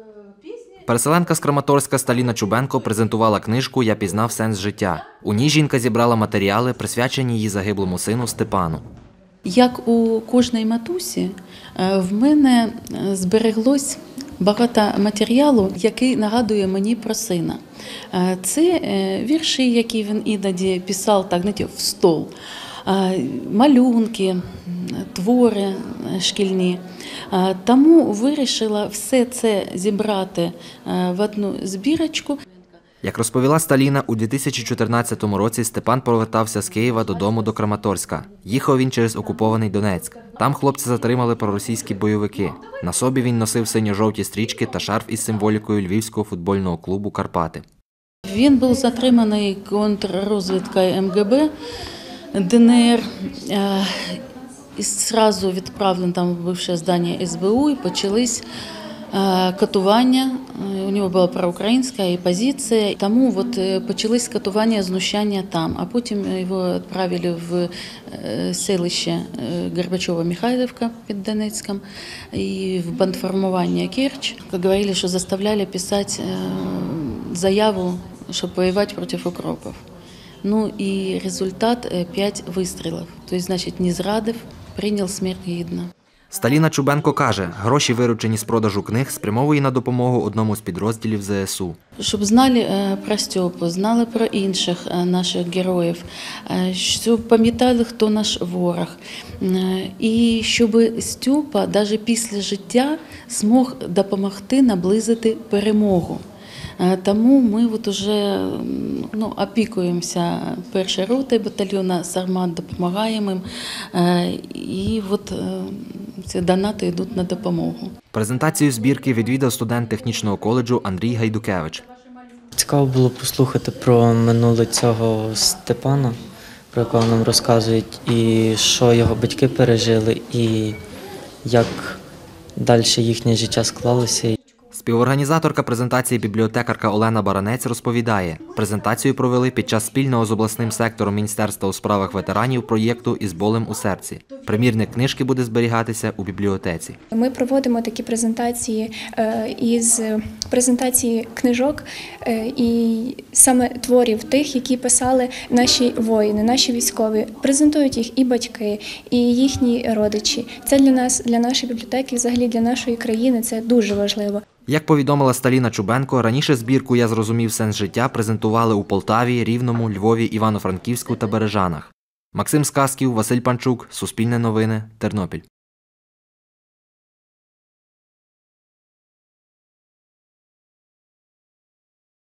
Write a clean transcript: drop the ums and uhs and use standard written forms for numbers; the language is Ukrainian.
Переселенка з Краматорська Сталіна Чубенко презентувала книжку «Я пізнав сенс життя». У ній жінка зібрала матеріали, присвячені її загиблому сину Степану. Як у кожній матусі, в мене збереглось багато матеріалу, який нагадує мені про сина. Це вірші, які він іноді писав так, знаєте, в стол, малюнки, твори шкільні. Тому вирішила все це зібрати в одну збірочку. Як розповіла Сталіна, у 2014 році Степан повертався з Києва додому до Краматорська. Їхав він через окупований Донецьк. Там хлопця затримали проросійські бойовики. На собі він носив синьо-жовті стрічки та шарф із символікою Львівського футбольного клубу «Карпати». Він був затриманий контррозвідкою МГБ ДНР і одразу відправлений там в бивше здання СБУ, і почались катування. У нього була проукраїнська позиція, тому почались катування, знущання там. А потім його відправили в селище Горбачова-Михайлівка під Донецьком і в бандформування Керчь. Говорили, що заставляли писати заяву, щоб воювати проти укропів. Ну і результат – 5 вистрілів. Тобто, значить, не зрадив, прийняв смерть гідно. Сталіна Чубенко каже, гроші, виручені з продажу книг, спрямовує на допомогу одному з підрозділів ЗСУ. Щоб знали про Стьопу, знали про інших наших героїв, щоб пам'ятали, хто наш ворог. І щоб Стьопа, навіть після життя, змог допомогти наблизити перемогу. Тому ми вже опікуємося першою ротою батальйону «Сармат», допомагаємо їм, і ці донати йдуть на допомогу. Презентацію збірки відвідав студент технічного коледжу Андрій Гайдукевич. Цікаво було послухати про минуле цього Степана, про якого нам розказують, і що його батьки пережили, і як далі їхнє життя склалося. Співорганізаторка презентації бібліотекарка Олена Баранець розповідає, презентацію провели під час спільного з обласним сектором Міністерства у справах ветеранів проєкту «Із болем у серці». Примірник книжки буде зберігатися у бібліотеці. Ми проводимо такі презентації із презентації книжок і саме творів тих, які писали наші воїни, наші військові. Презентують їх і батьки, і їхні родичі. Це для нас, для нашої бібліотеки, взагалі для нашої країни, це дуже важливо. Як повідомила Сталіна Чубенко, раніше збірку «Я зрозумів сенс життя» презентували у Полтаві, Рівному, Львові, Івано-Франківську та Бережанах. Максим Сказків, Василь Панчук, Суспільне новини, Тернопіль.